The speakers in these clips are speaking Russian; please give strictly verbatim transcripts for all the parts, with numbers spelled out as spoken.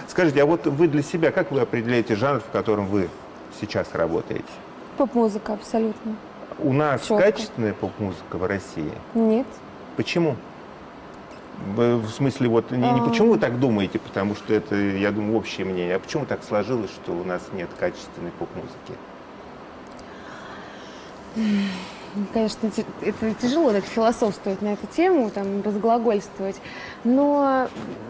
Скажите, а вот вы для себя, как вы определяете жанр, в котором вы сейчас работаете? Поп-музыка абсолютно. У нас Четко. качественная поп-музыка в России? Нет. Почему? В смысле, вот не, не почему вы так думаете, потому что это, я думаю, общее мнение, а почему так сложилось, что у нас нет качественной поп-музыки? Конечно, это тяжело так философствовать на эту тему, там, разглагольствовать, но,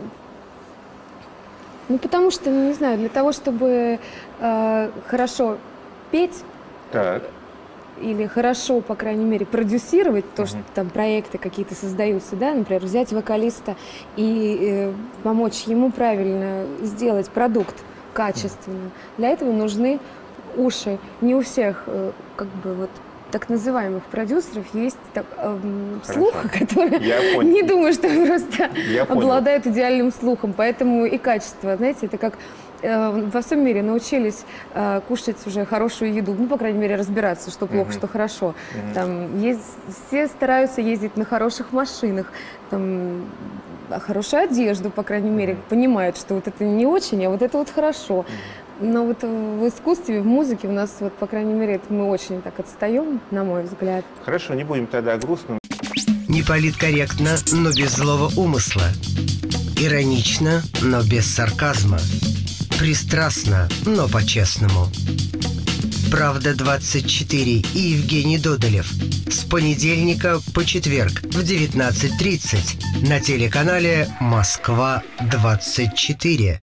ну, потому что, не знаю, для того, чтобы э, хорошо петь, так. или хорошо, по крайней мере, продюсировать то, Uh-huh. что там проекты какие-то создаются, да, например, взять вокалиста и э, помочь ему правильно сделать продукт качественно. Uh-huh. Для этого нужны уши. Не у всех, э, как бы, вот, так называемых продюсеров есть так, эм, слух, который не думаю, что просто обладает идеальным слухом. Поэтому и качество, знаете, это как э, во всем мире научились э, кушать уже хорошую еду, ну, по крайней мере, разбираться, что плохо, mm-hmm. что хорошо. Mm-hmm. Там, есть, все стараются ездить на хороших машинах, там, хорошую одежду, по крайней мере, mm-hmm. понимают, что вот это не очень, а вот это вот хорошо. Mm-hmm. Но вот в искусстве, в музыке у нас, вот, по крайней мере, это мы очень так отстаем, на мой взгляд. Хорошо, не будем тогда о грустном. Не политкорректно, но без злого умысла. Иронично, но без сарказма. Пристрастно, но по-честному. «Правда двадцать четыре» и Евгений Додолев. С понедельника по четверг в девятнадцать тридцать на телеканале «Москва двадцать четыре».